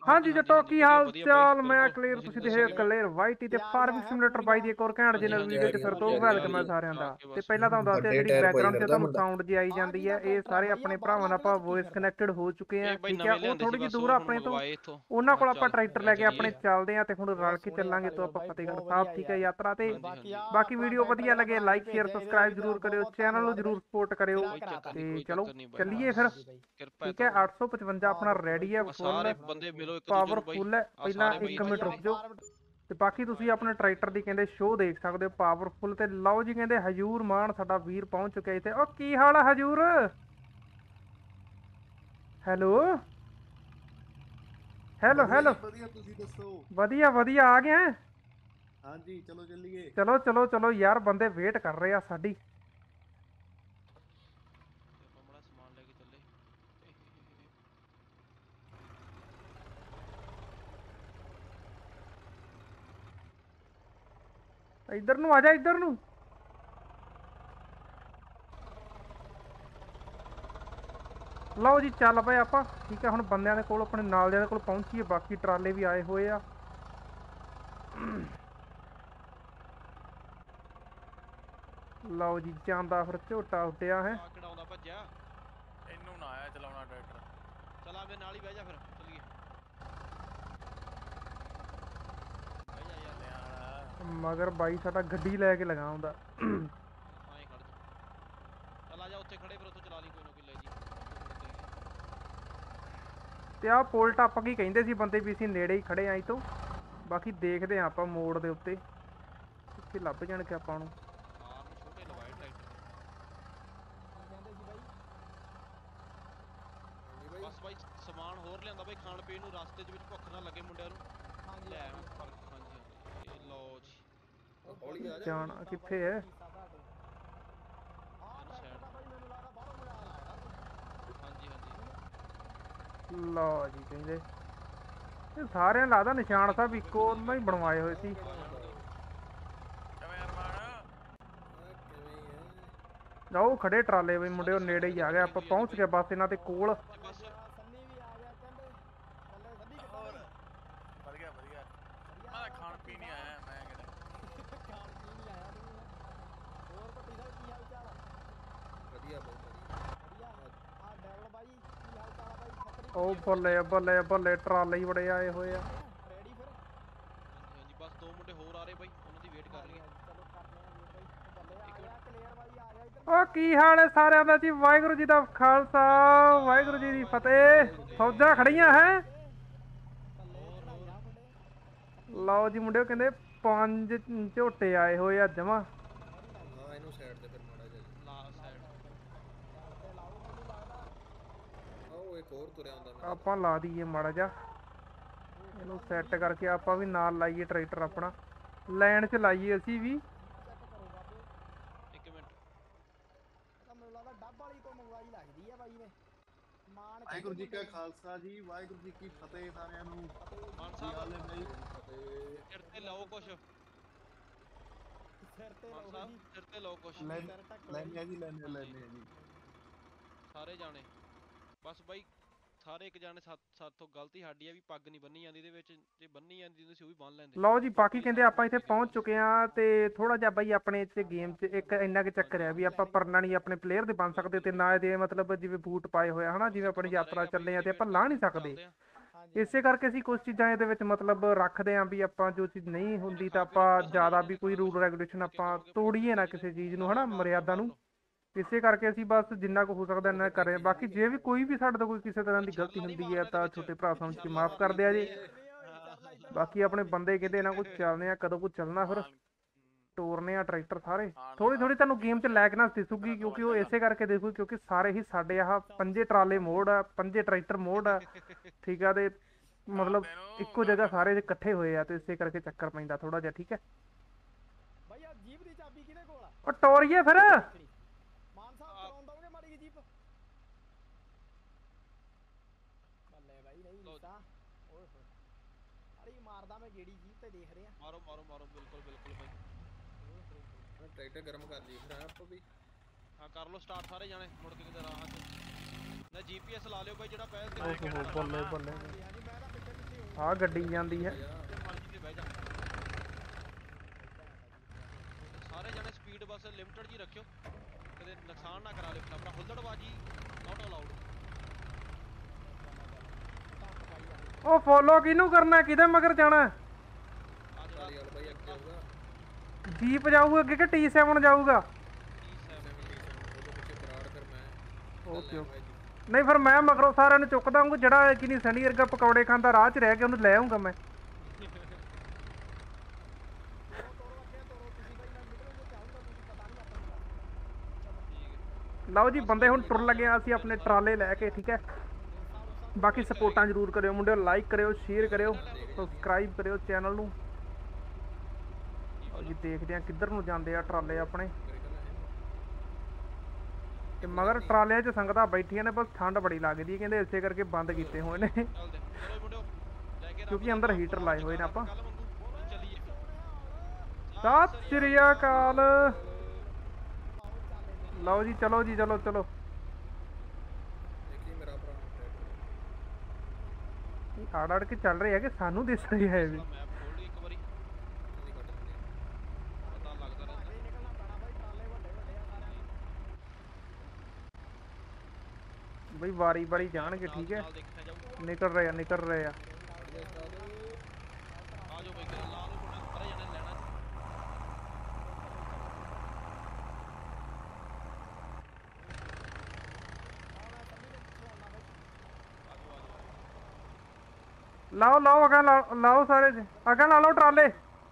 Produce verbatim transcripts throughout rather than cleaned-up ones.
हाँ जी जटो की हाल चाल मैं ਕਲੀਅਰ ਤੁਸੀਂ ਦੇਖ ਕਲੀਅਰ ਵਾਈਟੀ ਤੇ ਫਾਰਮਿੰਗ ਸਿਮੂਲੇਟਰ ਬਾਈ ਦੀ ਇੱਕ ਹੋਰ ਘੈਂਟ ਜਿਹੀ ਨਵੀਂ ਵੀਡੀਓ ਚ ਫਿਰ ਤੋਂ ਵੈਲਕਮ ਹੈ ਸਾਰਿਆਂ ਦਾ। ਤੇ ਪਹਿਲਾਂ ਤੁਹਾਨੂੰ ਦੱਸਦੇ ਆ ਜਿਹੜੀ ਬੈਕਗ੍ਰਾਉਂਡ 'ਚ ਤੁਹਾਨੂੰ ਸਾਊਂਡ ਜੀ ਆਈ ਜਾਂਦੀ ਹੈ ਇਹ ਸਾਰੇ ਆਪਣੇ ਭਰਾਵਾਂ ਨਾਲ ਆਪਾਂ ਵੌਇਸ ਕਨੈਕਟਡ ਹੋ ਚੁੱਕੇ ਆ ਠੀਕ ਹੈ। ਉਹ ਥੋੜੀ ਜਿਹੀ ਦੂਰ ਆ ਆਪਣੇ ਤੋਂ, ਉਹਨਾਂ ਕੋਲ ਆਪਾਂ ਟਰੈਕਟਰ ਲੈ ਕੇ ਆਪਣੇ ਚੱਲਦੇ ਆ ਤੇ ਹੁਣ ਰਲ ਕੇ ਚੱਲਾਂਗੇ ਤੋਂ ਆਪਾਂ ਫਤਿਹਗੜ੍ਹ ਸਾਹਿਬ ਠੀਕ ਹੈ ਯਾਤਰਾ ਤੇ। ਬਾਕੀ ਵੀਡੀਓ ਵਧੀਆ ਲੱਗੇ ਲਾਈਕ ਸ਼ੇਅਰ ਸਬਸਕ੍ਰਾਈਬ ਜਰੂਰ ਕਰਿਓ, ਚੈਨਲ ਨੂੰ ਜਰੂਰ ਸਪੋਰਟ ਕਰਿਓ ਤੇ ਚਲੋ ਚੱਲੀਏ ਫਿਰ ਠੀਕ ਹੈ। ਅੱਠ ਸੌ ਪਚਵੰਜਾ ਆਪਣਾ ਰੈਡੀ ਹੈ ਫੁੱਲ ਪਾਵਰਫੁੱਲ ਹੈ। ਪਹਿਲਾਂ ਇੱਕ ਮਿੰਟ ਰੁਕ ਜਾਓ ਤੇ ਬਾਕੀ ਤੁਸੀਂ ਆਪਣੇ ਟਰੈਕਟਰ ਦੀ ਕਹਿੰਦੇ ਸ਼ੋਅ ਦੇਖ ਸਕਦੇ ਹੋ ਪਾਵਰਫੁੱਲ ਤੇ। ਲਓ ਜੀ ਕਹਿੰਦੇ ਹਜੂਰ ਮਾਨ ਸਾਡਾ ਵੀਰ ਪਹੁੰਚ ਚੁੱਕਿਆ ਇੱਥੇ। ਉਹ ਕੀ ਹਾਲ ਆ ਹਜੂਰ? ਹੈਲੋ ਹੈਲੋ ਹੈਲੋ ਵਧੀਆ ਤੁਸੀਂ ਦੱਸੋ? ਵਧੀਆ ਵਧੀਆ ਆ ਗਿਆ। ਹਾਂਜੀ ਚਲੋ ਚੱਲੀਏ। ਚਲੋ ਚਲੋ ਚਲੋ ਯਾਰ ਬੰਦੇ ਵੇਟ ਕਰ ਰਹੇ ਆ ਸਾਡੀ। ਇੱਧਰ ਨੂੰ ਆ ਜਾ ਇੱਧਰ ਨੂੰ। ਲਓ ਜੀ ਚੱਲ ਪਏ ਆਪਾਂ ਠੀਕ ਹੈ। ਹੁਣ ਬੰਦਿਆਂ ਦੇ ਕੋਲ ਆਪਣੇ ਨਾਲ ਦੇ ਕੋਲ ਪਹੁੰਚੀਏ। ਬਾਕੀ ਟਰਾਲੇ ਵੀ ਆਏ ਹੋਏ ਆ। ਲਓ ਜੀ ਜਾਂਦਾ ਫਿਰ ਝੋਟਾ ਉੱਡਿਆ ਹੈ। ਕਢਾਉਂਦਾ ਭੱਜਿਆ ਇਹਨੂੰ ਨਾ ਆਇਆ ਚਲਾਉਣਾ ਟਰੈਕਟਰ। ਚਲਾ ਮੇਰੇ ਨਾਲ ਹੀ ਬਹਿ ਜਾ ਫਿਰ ਚੱਲੀਏ। ਮਗਰ ਬਾਈ ਸਾਡਾ ਗੱਡੀ ਲੈ ਕੇ ਲਗਾ ਹੁੰਦਾ। ਆਏ ਖੜ ਜਾ ਚੱਲ ਆ ਜਾ ਉੱਥੇ ਖੜੇ ਫਿਰ ਉੱਥੋਂ ਚਲਾ ਲਈ ਕੋਈ ਨਾ ਕੋਈ ਲੈ ਜੀ। ਤੇ ਆਹ ਪੁਲ ਟੱਪ ਕੀ ਕਹਿੰਦੇ ਸੀ ਬੰਦੇ ਵੀ ਅਸੀਂ ਨੇੜੇ ਹੀ ਖੜੇ ਆਂ ਤੋਂ। ਬਾਕੀ ਦੇਖਦੇ ਆਂ ਆਪਾਂ ਮੋੜ ਦੇ ਉੱਤੇ ਕਿੱਥੇ ਲੱਭ ਜਾਣਗੇ ਆਪਾਂ ਨੂੰ। ਛੋਟੇ ਲਵਾਏ ਟਰੈਕਟਰ ਬਸ ਬਾਈ ਸਮਾਨ ਹੋਰ ਲਿਆਂਦਾ ਬਾਈ ਖਾਣ ਪੀਣ ਨੂੰ ਰਸਤੇ 'ਚ ਵਿੱਚ ਭੁੱਖ ਨਾ ਲੱਗੇ ਮੁੰਡਿਆਂ ਨੂੰ ਲੈ ਆਵਾਂ। ਹਾਂਜੀ ਹਾਂਜੀ ਲਓ ਜੀ ਜਾਣਾ ਕਿੱਥੇ ਹੈ? ਹਾਂਜੀ ਹਾਂਜੀ ਲਓ ਜੀ ਕਹਿੰਦੇ ਇਹ ਸਾਰਿਆਂ ਲੱਗਦਾ ਨਿਸ਼ਾਨ ਸਾਹਿਬ ਇੱਕੋ ਉਹਨਾਂ ਹੀ ਬਣਵਾਏ ਹੋਏ ਸੀ। ਜਾਓ ਖੜੇ ਟਰਾਲੇ ਬਈ ਮੁੰਡੇ ਉਹ ਨੇੜੇ ਹੀ ਆ ਗਏ। ਆਪਾਂ ਪਹੁੰਚ ਗਏ ਬਸ ਇਹਨਾਂ ਦੇ ਕੋਲ। ਵਧੀਆ ਵਧੀਆ ਮੈਂ ਖਾਣ ਪੀਣ ਹੀ ਆਇਆ। ਮੈਂ ਕਿਹੜਾ ਖਾਣ ਪੀਣ ਹੀ ਆਇਆ ਤੂੰ? ਹੋਰ ਭੱਟੀ ਸਾਹਿਬ ਕੀ ਹਾਲ ਚਾਲ ਆ? ਵਧੀਆ ਬਹੁਤ ਵਧੀਆ ਆ ਡੈਵਲ ਬਾਈ ਕੀ ਹਾਲ ਚਾਲ ਆ ਬਾਈ? ਖੱਤਰੀ ਉਹ ਬੱਲੇ ਬੱਲੇ ਬੱਲੇ ਟਰਾਲੇ ਹੀ ਬੜੇ ਆਏ ਹੋਏ ਆ। ਰੈਡੀ ਫਿਰ? ਹਾਂਜੀ ਹਾਂਜੀ ਬਸ ਦੋ ਮੁੰਡੇ ਹੋਰ ਆ ਰਹੇ ਬਾਈ ਉਹਨਾਂ ਦੀ ਵੇਟ ਕਰ ਲਈਏ। ਚਲੋ ਕਰਦੇ ਆਂ ਵੇਟ ਬਾਈ। ਬੱਲੇ ਆ ਗਿਆ ਕਲੀਅਰ ਬਾਈ ਆ ਗਿਆ ਇੱਧਰ। ਉਹ ਕੀ ਹਾਲ ਹੈ ਸਾਰਿਆਂ ਦਾ ਜੀ? ਵਾਹਿਗੁਰੂ ਜੀ ਦਾ ਖਾਲਸਾ ਵਾਹਿਗੁਰੂ ਜੀ ਦੀ ਫਤਿਹ। ਫੌਜਾਂ ਖੜੀਆਂ ਹੈ। ਲਓ ਜੀ ਮੁੰਡਿਓ ਕਹਿੰਦੇ ਪੰਜ ਝੋਟੇ ਆਏ ਹੋਏ ਆ ਜਮਾਂ। ਹਾਂ ਇਹਨੂੰ ਸਾਈਡ ਤੇ ਫਿਰ ਮਾੜਾ ਜਿਹਾ ਲਾ ਸਾਈਡ ਤੇ ਲਾਓ ਮੈਨੂੰ ਲੱਗਦਾ। ਆਓ ਇੱਕ ਹੋਰ ਤੁਰਿਆ ਹੁੰਦਾ। ਆਪਾਂ ਲਾ ਦਈਏ ਮਾੜਾ ਜਿਹਾ ਇਹਨੂੰ ਸੈੱਟ ਕਰਕੇ ਆਪਾਂ ਵੀ ਨਾਲ ਲਾਈਏ ਟਰੈਕਟਰ ਆਪਣਾ ਲਾਈਨ 'ਚ ਲਾਈਏ ਅਸੀਂ ਵੀ। ਇੱਕ ਮਿੰਟ ਮੈਨੂੰ ਲੱਗਦਾ ਡੱਬ ਵਾਲੀ ਤੋਂ ਮੰਗਵਾਈ ਲੱਗਦੀ ਆ ਬਾਈ ਨੇ। ਵਾਹਿਗੁਰੂ ਜੀ ਕਾ ਖਾਲਸਾ ਜੀ ਵਾਹਿਗੁਰੂ ਜੀ ਕੀ ਫਤਿਹ ਸਾਰਿਆਂ ਨੂੰ। ਮਾਨ ਸਾਹਿਬ ਸਿਰ ਤੇ ਲਾਓ ਕੁਛ। ਸਿਰ ਤੇ ਲਾਓ ਜੀ ਸਿਰ ਤੇ ਲਾਓ ਕੁਛ। ਲੈਣੇ ਆ ਜੀ ਲੈਣੇ ਲੈਣੇ ਆ ਜੀ ਸਾਰੇ ਜਾਣੇ ਬਸ ਬਾਈ ਸਾਰੇ ਇੱਕ ਜਾਣੇ ਸਾਥੋਂ ਗਲਤੀ ਸਾਡੀ ਆ ਵੀ ਪੱਗ ਨਹੀਂ ਬੰਨੀ ਜਾਂਦੀ ਇਹਦੇ ਵਿੱਚ। ਜੇ ਬੰਨੀ ਜਾਂਦੀ ਤੁਸੀਂ ਉਹ ਵੀ ਬੰਨ ਲੈਂਦੇ। ਲਓ ਜੀ ਬਾਕੀ ਕਹਿੰਦੇ ਆਪਾਂ ਇੱਥੇ ਪਹੁੰਚ ਚੁੱਕੇ ਆ ਤੇ ਥੋੜਾ ਜਿਹਾ ਬਾਈ ਆਪਣੇ ਇੱਥੇ ਗੇਮ 'ਚ ਇੱਕ ਇੰਨਾ ਕੁ ਚੱਕਰ ਹੈ ਵੀ ਆਪਾਂ ਪਰਨਾ ਨਹੀਂ ਆਪਣੇ ਪਲੇਅਰ ਦੇ ਬਣ ਸਕਦੇ ਤੇ ਨਾ ਇਹਦੇ ਮਤਲਬ ਜਿਵੇਂ ਬੂਟ ਪਾਏ ਹੋਇਆ ਹਨਾ ਜਿਵੇਂ ਆਪਣੀ ਯਾਤਰਾ ਚੱਲੇ ਆ ਤੇ ਆਪਾਂ ਲਾ ਨਹੀਂ ਸਕਦੇ। ਇਸੇ ਕਰਕੇ ਅਸੀਂ ਕੁਛ ਚੀਜ਼ਾਂ ਇਹਦੇ ਵਿੱਚ ਮਤਲਬ ਰੱਖਦੇ ਆਂ ਵੀ ਆਪਾਂ ਜੋ ਚੀਜ਼ ਨਹੀਂ ਹੁੰਦੀ ਤਾਂ ਆਪਾਂ ਜ਼ਿਆਦਾ ਵੀ ਕੋਈ ਰੂਲ ਰੈਗੂਲੇਸ਼ਨ ਆਪਾਂ ਤੋੜੀਏ ਨਾ ਕਿਸੇ ਚੀਜ਼ ਨੂੰ ਹਨਾ ਮਰਿਆਦਾ ਨੂੰ। ਇਸੇ ਕਰਕੇ ਅਸੀਂ ਬਸ ਜਿੰਨਾ ਕੁ ਹੋ ਸਕਦਾ ਇੰਨਾ ਕਰੇ। ਬਾਕੀ ਜੇ ਵੀ ਕੋਈ ਵੀ ਸਾਡੇ ਤੋਂ ਕੋਈ ਕਿਸੇ ਤਰ੍ਹਾਂ ਦੀ ਗਲਤੀ ਹੁੰਦੀ ਹੈ ਤਾਂ ਛੋਟੇ ਭਰਾ ਸਮਝ ਕੇ ਮਾਫ਼ ਕਰਦੇ ਆ ਜੀ। ਬਾਕੀ ਆਪਣੇ ਬੰਦੇ ਕਹਿੰਦੇ ਇਹਨਾਂ ਕੋਲ ਚੱਲਦੇ ਆ ਕਦੋਂ ਕੁ ਚੱਲਣਾ ਫਿਰ ਟੋਰਨੇ ਆ ਟਰੈਕਟਰ ਸਾਰੇ। ਥੋੜੀ ਥੋੜੀ ਤੁਹਾਨੂੰ ਗੇਮ 'ਚ ਲੈ ਕੇ ਨਾ ਦਿਸੂਗੀ ਕਿਉਂਕਿ ਉਹ ਇਸੇ ਕਰਕੇ ਦੇਖੂ ਕਿਉਂਕਿ ਸਾਰੇ ਹੀ ਸਾਡੇ ਆਹ ਪੰਜੇ ਟਰਾਲੇ ਮੋੜ ਆ ਪੰਜੇ ਟਰੈਕਟਰ ਮੋੜ ਆ ਠੀਕ ਆ। ਤੇ ਮਤਲਬ ਇੱਕੋ ਜਗ੍ਹਾ ਸਾਰੇ ਇਕੱਠੇ ਹੋਏ ਆ ਤੇ ਇਸੇ ਕਰਕੇ ਚੱਕਰ ਪੈਂਦਾ ਥੋੜਾ ਜਿਹਾ ਠੀਕ ਹੈ। ਉਹ ਟੋਰੀਏ ਫਿਰ ਮਾਨ ਸਾਹਿਬ ਕਰਾਉਣ ਦਓਗੇ ਮਾੜੀ ਜਿਹੀ ਜੀਪ? ਬੱਲੇ ਬਾਈ ਨਹੀਂ ਲੀਤਾ ਓਏ ਹੋਏ ਅਰੇ ਮਾਰਦਾ ਮੈਂ ਗੇੜੀ ਜੀਪ ਤੇ ਦੇਖ ਰਿਹਾ। ਮਾਰੋ ਮਾਰੋ ਮਾਰੋ ਬਿਲਕੁਲ ਬਿਲਕੁਲ ਬਾਈ। ਟਰੈਕਟਰ ਗਰਮ ਕਰ ਲਈ ਫਿਰ ਆਪਾਂ ਵੀ। ਹਾਂ ਕਰ ਲਓ ਸਟਾਰਟ ਸਾਰੇ ਜਾਣੇ ਮੁੜ ਕੇ ਕਿਤੇ ਰਾਹਾਂ 'ਚ ਨਾ ਜੀ ਪੀ ਐਸ ਲਾ ਲਿਓ ਬਾਈ ਜਿਹੜਾ ਪਹਿਲ ਤੇ। ਬੱਲੇ ਬੱਲੇ ਹਾਂਜੀ ਮੈਂ ਤਾਂ ਪਿੱਛੇ ਪਿੱਛੇ ਆ ਗੱਡੀ ਜਾਂਦੀ ਹੈ। ਮਰਜ਼ੀ ਤੇ ਬਹਿ ਜਾ। ਸਾਰੇ ਜਣੇ ਸਪੀਡ ਬਸ ਲਿਮਟਡ ਜੀ ਰੱਖਿਓ, ਕਦੇ ਨੁਕਸਾਨ ਨਾ ਕਰਾ ਲਿਓ ਆਪਣਾ। ਹੁੱਲੜਬਾਜੀ ਨਾਟ ਅਲਾਉਡ। ਉਹ ਫੋਲੋ ਕਿਹਨੂੰ ਕਰਨਾ, ਕਿਹਦੇ ਮਗਰ ਜਾਣਾ? ਜੀਪ ਜਾਊਗਾ ਅੱਗੇ ਕਿ ਟੀ ਸੈਵਨ ਜਾਊਗਾ? Okay okay. ਨਹੀਂ ਫਿਰ ਮੈਂ ਮਗਰੋਂ ਸਾਰਿਆਂ ਨੂੰ ਚੁੱਕਦਾ ਹੂੰ, ਜਿਹੜਾ ਕਿ ਨਹੀਂ ਸਨੀ ਵਰਗਾ ਪਕੌੜੇ ਖਾਂਦਾ ਰਾਹ 'ਚ ਰਹਿ ਕੇ ਉਹਨੂੰ ਲੈ ਆਊਂਗਾ ਮੈਂ। ਲਓ ਜੀ ਬੰਦੇ ਹੁਣ ਟੁਰ ਲੱਗੇ ਆ ਅਸੀਂ ਆਪਣੇ ਟਰਾਲੇ ਲੈ ਕੇ, ਠੀਕ ਹੈ। ਬਾਕੀ ਸਪੋਰਟਾਂ ਜ਼ਰੂਰ ਕਰਿਓ ਮੁੰਡਿਓ, ਲਾਈਕ ਕਰਿਓ, ਸ਼ੇਅਰ ਕਰਿਓ, ਸਬਸਕ੍ਰਾਈਬ ਕਰਿਓ ਚੈਨਲ ਨੂੰ। ਜੀ ਦੇਖਦੇ ਆ ਕਿੱਧਰ ਨੂੰ ਜਾਂਦੇ ਆ ਟਰਾਲੇ ਆਪਣੇ। ਤੇ ਮਗਰ ਟਰਾਲਿਆਂ 'ਚ ਸੰਗਤਾਂ ਬੈਠੀਆਂ ਨੇ, ਬਸ ਠੰਡ ਬੜੀ ਲੱਗਦੀ ਕਹਿੰਦੇ, ਇਸੇ ਕਰਕੇ ਬੰਦ ਕੀਤੇ ਹੋਏ ਨੇ ਕਿਉਂਕਿ ਅੰਦਰ ਹੀਟਰ ਲਾਏ ਹੋਏ ਨੇ ਆਪਾਂ। ਸਤਿ ਸ਼੍ਰੀ ਅਕਾਲ। ਲਓ ਜੀ ਚਲੋ ਜੀ, ਚਲੋ ਚਲੋ। ਆੜ ਆੜ ਕੇ ਚੱਲ ਰਹੇ ਆ ਕਿ ਸਾਨੂੰ ਦਿਸ ਰਹੀ ਹੈ ਵੀ? ਬਈ ਵਾਰੀ ਵਾਰੀ ਜਾਣਗੇ, ਠੀਕ ਹੈ। ਨਿਕਲ ਰਹੇ ਆ ਨਿਕਲ ਰਹੇ ਆ। ਲਾਓ ਲਾਓ ਅਗਾ ਲਾਓ ਸਾਰੇ ਅਗਾ ਲਾ ਲਓ ਟਰਾਲੇ।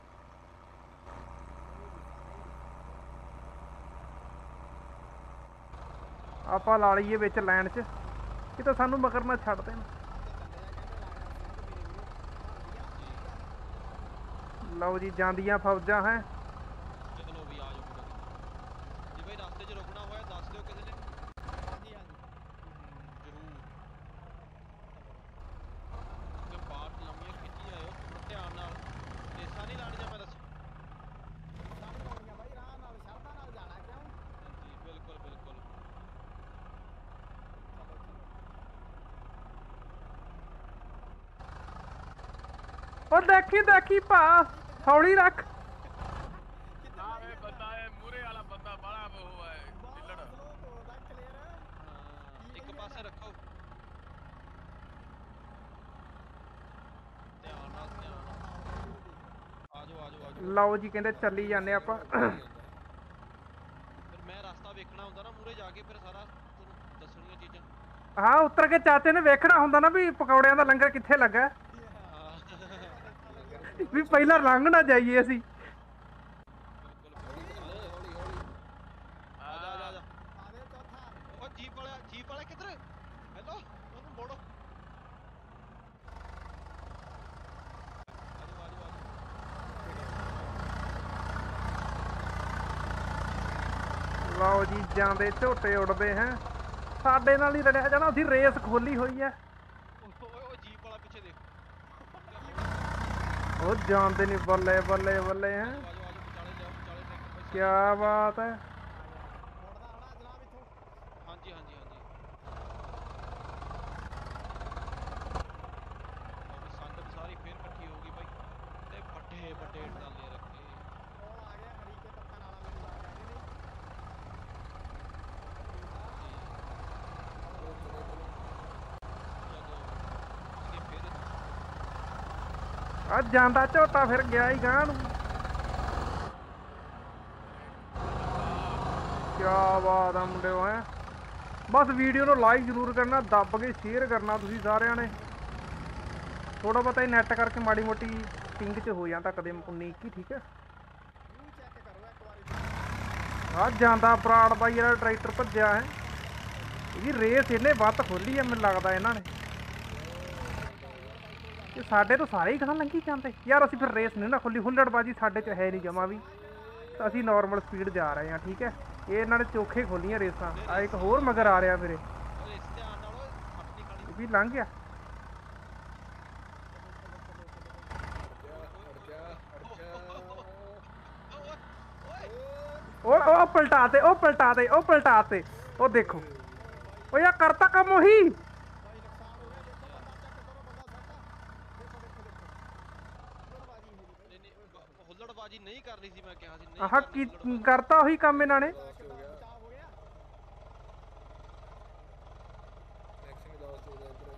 ਆਪਾਂ ਲਾ ਲਈਏ ਵਿੱਚ ਲਾਈਨ 'ਚ, ਕਿਤੇ ਸਾਨੂੰ ਮਗਰ ਨਾ ਛੱਡ ਦੇਣ। ਲਓ ਜੀ ਜਾਂਦੀਆਂ ਫੌਜਾਂ ਹੈ। ਚਲੋ ਵੀ ਆ ਜਾਓ ਜੀ ਬਈ, ਰਸਤੇ 'ਚ ਰੁਕਣਾ ਹੋਇਆ ਦੱਸ ਦਿਓ ਕਿਸੇ ਨੇ। ਹਾਂਜੀ ਹਾਂਜੀ ਜ਼ਰੂਰ। ਕਿ ਬਾਹਰ ਲੰਮੀਆਂ ਖਿੱਚੀ ਆਇਓ ਥੋੜਾ ਧਿਆਨ ਨਾਲ, ਰੇਸਾਂ ਨਹੀਂ ਲਾਣੀਆਂ ਮੈਂ ਦੱਸ। ਬਾਈ ਰਾਹ ਨਾਲ ਸ਼ਰਧਾ ਨਾਲ ਜਾਣਾ ਕਿਉਂ? ਹਾਂਜੀ ਬਿਲਕੁਲ ਬਿਲਕੁਲ। ਉਹ ਦੇਖੀ ਦੇਖੀ ਭਾ, ਹੌਲੀ ਰੱਖ। ਬੰਦਾ ਹੈ ਮੂਰੇ ਵਾਲਾ ਬੰਦਾ ਬੜਾ ਉਹ ਹੈ ਢਿੱਲੜ। ਇੱਕ ਪਾਸੇ ਰੱਖੋ ਧਿਆਨ ਨਾਲ, ਧਿਆਨ ਨਾਲ। ਆਜੋ ਆਜੋ ਆਜੋ। ਲਓ ਜੀ ਕਹਿੰਦੇ ਚੱਲੀ ਜਾਂਦੇ ਆਪਾਂ। ਫਿਰ ਮੈਂ ਰਸਤਾ ਵੇਖਣਾ ਹੁੰਦਾ ਨਾ ਮੂਰੇ ਜਾ ਕੇ, ਫਿਰ ਸਾਰਾ ਤੁਹਾਨੂੰ ਦੱਸਣੀਆਂ ਚੀਜ਼ਾਂ। ਹਾਂ ਉੱਤਰ ਕੇ ਚਾਚੇ ਨੇ ਵੇਖਣਾ ਹੁੰਦਾ ਨਾ ਵੀ ਪਕੌੜਿਆਂ ਦਾ ਲੰਗਰ ਕਿੱਥੇ ਲੱਗਾ, ਵੀ ਪਹਿਲਾਂ ਲੰਘ ਨਾ ਜਾਈਏ ਅਸੀਂ। ਉਹ ਜੀਪ ਵਾਲਾ ਜੀਪ ਵਾਲਾ ਕਿੱਧਰ? ਹੈਲੋ ਉਹਨੂੰ ਮੋੜੋ। ਲਓ ਜੀ ਜਾਂਦੇ ਝੋਟੇ ਉੱਡਦੇ ਹੈ, ਸਾਡੇ ਨਾਲ ਹੀ ਲੜਿਆ ਜਾਣਾ, ਅਸੀਂ ਰੇਸ ਖੋਲੀ ਹੋਈ ਹੈ। ਉਹ ਜੀਪ ਵਾਲਾ ਪਿੱਛੇ ਦੇਖ, ਉਹ ਜਾਂਦੇ ਨਹੀਂ, ਬੱਲੇ ਬੱਲੇ ਬੱਲੇ ਹੈ। ਕਿਆ ਬਾਤ ਹੈ। ਹਾਂਜੀ ਹਾਂਜੀ ਹਾਂਜੀ। ਸੰਗਤ ਸਾਰੀ ਫੇਰ ਇਕੱਠੀ ਹੋ ਗਈ ਬਾਈ, ਤੇ ਵੱਡੇ ਵੱਡੇ ਟਰਾਲੇ ਰੱਖੇ। ਆ ਗਿਆ ਹਰੀਕੇ ਪੱਕਣ ਵਾਲਾ ਮੈਨੂੰ ਲੱਗ ਗਿਆ ਕਿ ਆ ਜਾਂਦਾ ਝੋਟਾ ਫਿਰ ਗਿਆ ਹੀ ਗਾਂ ਨੂੰ। ਕਿਆ ਬਾਤ ਆ ਮੁੰਡਿਓ ਹੈ। ਬਸ ਵੀਡੀਓ ਨੂੰ ਲਾਈਕ ਜ਼ਰੂਰ ਕਰਨਾ, ਦੱਬ ਕੇ ਸ਼ੇਅਰ ਕਰਨਾ ਤੁਸੀਂ ਸਾਰਿਆਂ ਨੇ। ਥੋੜਾ ਬਹੁਤਾ ਹੀ ਨੈਟ ਕਰਕੇ ਮਾੜੀ ਮੋਟੀ ਪਿੰਗ 'ਚ ਹੋ ਜਾਂਦਾ ਕਦੇ ਉੱਨੀ ਇੱਕੀ, ਠੀਕ ਹੈ। ਆ ਜਾਂਦਾ ਬਰਾੜ ਬਾਈ ਜਿਹੜਾ ਟਰੈਕਟਰ ਭੱਜਿਆ ਹੈ, ਇਹਦੀ ਰੇਸ ਇਹਨੇ ਵੱਧ ਖੋਲੀ ਹੈ ਮੈਨੂੰ ਲੱਗਦਾ ਇਹਨਾਂ ਨੇ। ਇਹ ਸਾਡੇ ਤੋਂ ਸਾਰੇ ਹੀ ਗਾਹਾਂ ਲੰਘੀ ਜਾਂਦੇ ਯਾਰ। ਅਸੀਂ ਫਿਰ ਰੇਸ ਨਹੀਂ ਨਾ ਖੋਲੀ, ਹੁੱਲੜਬਾਜੀ ਸਾਡੇ 'ਚ ਹੈ ਨਹੀਂ ਜਮਾ ਵੀ, ਅਸੀਂ ਨੋਰਮਲ ਸਪੀਡ ਜਾ ਰਹੇ ਹਾਂ, ਠੀਕ ਹੈ। ਇਹ ਇਹਨਾਂ ਨੇ ਚੋਖੇ ਖੋਲੀਆਂ ਰੇਸਾਂ। ਆ ਇੱਕ ਹੋਰ ਮਗਰ ਆ ਰਿਹਾ ਮੇਰੇ, ਇਹ ਵੀ ਲੰਘ ਗਿਆ। ਉਹ ਉਹ ਪਲਟਾ ਤੇ ਉਹ ਪਲਟਾ ਤੇ ਉਹ ਪਲਟਾ ਤੇ ਉਹ ਦੇਖੋ, ਉਹ ਯਾਰ ਕਰਤਾ ਕੰਮ ਉਹੀ। ਹੁੱਲੜਬਾਜੀ ਨਹੀਂ ਕਰਨੀ ਸੀ, ਮੈਂ ਕਿਹਾ ਸੀ ਨਹੀਂ ਆਹ ਕਰਨੀ ਕੀ ਹੁੱਲੜਬਾਜ਼ੀ। ਕਰਤਾ ਉਹੀ ਕੰਮ ਇਹਨਾਂ ਨੇ। ਬਚਾਅ ਹੋ ਗਿਆ। ਕਨੈਕਸ਼ਨ ਲਾਸਟ ਹੋ ਗਿਆ ਇੱਧਰ।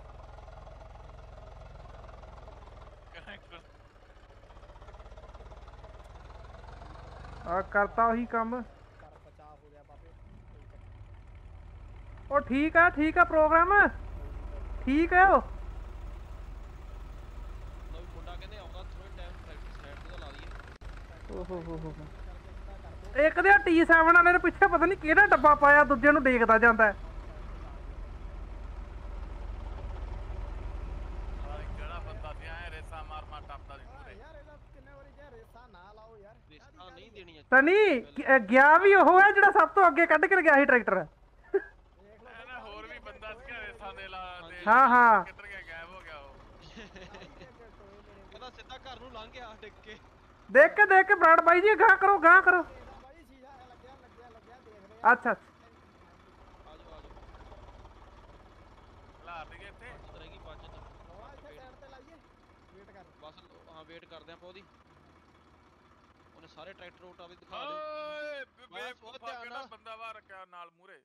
ਆ ਕਰਤਾ ਉਹੀ ਕੰਮ। ਕਰ ਬਚਾਅ ਹੋ ਗਿਆ ਬਾਬੇ, ਕੋਈ ਚੱਕਰ ਨਹੀਂ। ਉਹ ਠੀਕ ਆ ਠੀਕ ਆ ਪ੍ਰੋਗਰਾਮ ਠੀਕ ਹੈ। ਉਹ ਲਓ ਵੀ ਮੁੰਡਾ ਕਹਿੰਦੇ ਆਉਂਦਾ ਥੋੜੇ ਟਾਈਮ ਪ੍ਰੈਕਟਿਸ ਸਾਈਡ ਤੇ ਲਾ ਲਈਏ। ਓਹ ਹੋ ਹੋ ਹੋ ਹੋ। ਇੱਕ ਦੇ ਟੀ ਸੈਵਨ ਵਾਲੇ ਦੇ ਪਿੱਛੇ ਪਤਾ ਨਹੀਂ ਕਿਹੜਾ ਡੱਬਾ ਪਾਇਆ, ਦੂਜੇ ਨੂੰ ਦੇਖਦਾ ਜਾਂਦਾ ਹੈ। ਕਿਹੜਾ ਬੰਦਾ ਸੀ ਐ ਰੇਸਾ ਮਾਰ ਮਾਰ ਟੱਪਦਾ ਸੀ ਪੂਰੇ। ਯਾਰ ਇਹਦਾ ਕਿੰਨੇ ਵਾਰੀ ਕਿਹਾ ਰੇਸਾਂ ਨਾ ਲਾਓ ਯਾਰ। ਰਿਸ਼ਤਾ ਨਹੀਂ ਦੇਣੀਆਂ। ਸਨੀ ਗ- ਗਿਆ ਵੀ ਉਹ ਹੈ ਜਿਹੜਾ ਸਭ ਤੋਂ ਅੱਗੇ ਕੱਢ ਕੇ ਗਿਆ ਸੀ ਟਰੈਕਟਰ। ਦੇਖ ਲਓ ਐਨਾ ਹੋਰ ਵੀ ਬੰਦਾ ਸੀ ਰੇਸਾਂ ਦੇ ਲਾ ਦੇ। ਹਾਂ ਹਾਂ ਕਿੱਧਰ ਗਿਆ, ਗਾਇਬ ਹੋ ਗਿਆ ਉਹ। ਕਹਿੰਦਾ ਸਿੱਧਾ ਘਰ ਨੂੰ ਲੰਘ ਗਿਆ ਟਿਕ ਕੇ। ਦੇਖ ਕੇ ਦੇਖ ਕੇ ਬਰਾੜ ਬਾਈ ਜੀ ਗਾਂ ਕਰੋ ਗਾਂ ਕਰੋ। ਬਾਈ ਸ਼ੀਸ਼ਾ ਲੱਗਿਆ ਲੱਗਿਆ ਲੱਗਿਆ ਦੇਖਦੇ ਆ। ਅੱਛਾ ਆਜੋ ਆਜੋ ਲਾ ਦੇ ਇੱਥੇ ਬਚਤ ਰਹੇਗੀ ਬਚਤ। ਲਵਾ ਇੱਥੇ ਸਾਈਡ ਤੇ ਲਾਈਏ, ਵੇਟ ਕਰ। ਬਸ ਹਾਂ ਵੇਟ ਕਰਦੇ ਆਪਾਂ ਉਹਦੀ। ਉਹਨੇ ਸਾਰੇ ਟਰੈਕਟਰ ਉਟਾ ਵੀ ਦਿਖਾ ਦਿਓ। ਓਏ ਬਸ ਉਹ ਬੇਵਕੂਫਾ ਧਿਆਨ ਕਿਹੜਾ ਨਾਲ। ਬੰਦਾ ਵਾ ਰੱਖਿਆ ਨਾਲ ਮੂਰੇ।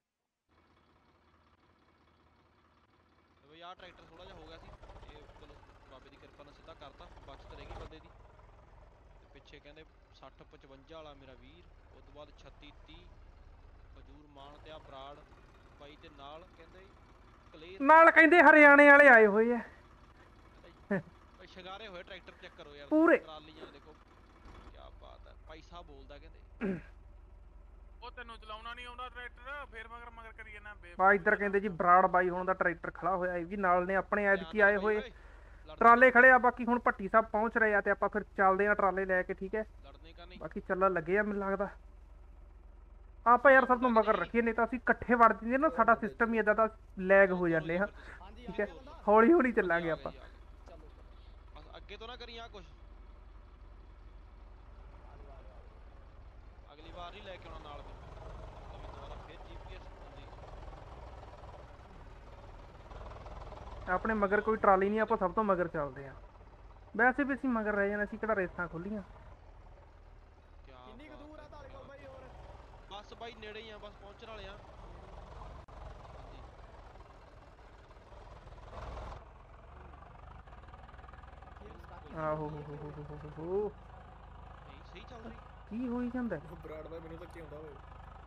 ਬਈ ਆਹ ਟਰੈਕਟਰ ਥੋੜਾ ਜਿਹਾ ਹੋ ਗਿਆ ਸੀ, ਇਹ ਚਲੋ ਬਾਬੇ ਦੀ ਕਿਰਪਾ ਨਾਲ ਸਿੱਧਾ ਕਰਤਾ। ਬਚਤ ਰਹਿ ਗਈ ਬੰਦੇ ਦੀ। ਤੇ ਪਿੱਛੇ ਕਹਿੰਦੇ ਸੱਠ ਪਚਵੰਜਾ ਵਾਲਾ ਮੇਰਾ ਵੀਰ, ਉਸ ਤੋਂ ਬਾਅਦ ਛੱਤੀ ਤੀਹ ਖਜੂਰ ਮਾਨ ਤੇ ਆ ਬਰਾੜ ਬਾਈ ਤੇ ਨਾਲ ਕਹਿੰਦੇ ਕਲੇਰ ਨਾਲ ਕਹਿੰਦੇ ਹਰਿਆਣੇ ਵਾਲੇ ਆਏ ਹੋਏ ਆ ਬਈ ਸ਼ਿੰਗਾਰੇ ਹੋਏ ਟਰੈਕਟਰ ਚੈੱਕ ਕਰੋ ਯਾਰ। ਪੂਰੇ। ਟਰਾਲੀਆਂ ਦੇਖੋ ਕੀ ਬਾਤ ਹੈ। ਪੈਸਾ ਬੋਲਦਾ ਕਹਿੰਦੇ। ਉਹ ਤੈਨੂੰ ਚਲਾਉਣਾ ਨਹੀਂ ਆਉਂਦਾ ਟਰੈਕਟਰ, ਫੇਰ ਮਗਰ ਮਗਰ ਕਰੀ ਜਾਂਦਾ ਬੇ। ਆ ਇੱਧਰ ਕਹਿੰਦੇ ਜੀ ਬਰਾੜ ਬਾਈ ਹੁਣ ਦਾ ਟਰੈਕਟਰ ਖੜਾ ਹੋਇਆ ਇਹ ਵੀ ਨਾਲ ਨੇ ਆਪਣੇ ਐਤਕੀ ਆਏ ਹੋਏ ਲੜਨੇ ਟਰਾਲੇ ਖੜੇ ਆ। ਬਾਕੀ ਹੁਣ ਭੱਟੀ ਸਾਹਿਬ ਪਹੁੰਚ ਰਹੇ ਆ ਤੇ ਆਪਾਂ ਫਿਰ ਚੱਲਦੇ ਆ ਟਰਾਲੇ ਲੈ ਕੇ। ਠੀਕ ਹੈ ਲੜਨੇ ਕਾ ਨਹੀਂ। ਬਾਕੀ ਚੱਲਣ ਲੱਗੇ ਆ ਮੈਨੂੰ ਲੱਗਦਾ। ਆਪਾਂ ਯਾਰ ਸਭ ਤੋਂ ਮਗਰ ਰੱਖੀਏ, ਨਹੀਂ ਤਾਂ ਅਸੀਂ ਇਕੱਠੇ ਵੜ ਜਾਂਦੇ ਨਾ, ਸਾਡਾ ਸਿਸਟਮ ਹੀ ਇਦਾਂ ਦਾ ਲੈਗ ਹੋ ਜਾਂਦੇ ਹਾਂ। ਹਾਂਜੀ ਠੀਕ ਹੈ ਹੌਲੀ ਹੌਲੀ ਚੱਲਾਂਗੇ ਆ ਗਏ ਆਪਾਂ। ਜੀ, ਆ ਗਏ। ਚਲੋ ਬਸ ਅੱਗੇ ਤੋਂ ਨਾ ਕਰੀ ਆ ਕੁਛ। ਆਜੋ ਆਜੋ ਆਜੋ। ਅਗਲੀ ਵਾਰ ਨਹੀਂ ਲੈ ਕੇ ਆਉਣਾ ਨਾਲ ਫਿਰ। ਲਓ ਵੀ ਦੁਬਾਰਾ ਫਿਰ ਜੀਪੀਐਸ ਹੁੰਦੀ। ਆਪਣੇ ਮਗਰ ਕੋਈ ਟਰਾਲੀ ਨਹੀਂ, ਆਪਾਂ ਸਭ ਤੋਂ ਮਗਰ ਚੱਲਦੇ ਆ। ਵੈਸੇ ਵੀ ਅਸੀਂ ਮਗਰ ਰਹਿ ਜਾਣਾ, ਅਸੀਂ ਕਿਹੜਾ ਰੇਸਾਂ ਖੋਲੀਆਂ। ਕਿਆ ਕਿੰਨੀ ਕੁ ਬਾਤ ਦੂਰ ਆ ਹੈ, ਤੁਹਾਡੇ ਕੋਲ ਬਾਈ ਹੋਰ? ਬਸ ਬਾਈ ਨੇੜੇ ਹੀ ਆ, ਬਸ ਪਹੁੰਚਣ ਵਾਲੇ ਆ। ਹਾਂਜੀ ਆਹੋ ਹੋ ਹੋ ਹੋ ਹੋ ਹੋ ਹੋ। ਨਹੀਂ ਸਹੀ ਚੱਲ ਰਹੀ। ਕੀ ਹੋਈ ਜਾਂਦਾ ਹੈ? ਬਰਾੜ ਬਾਈ ਮੈਨੂੰ ਤਾਂ ਕੀ ਹੁੰਦਾ ਓਏ।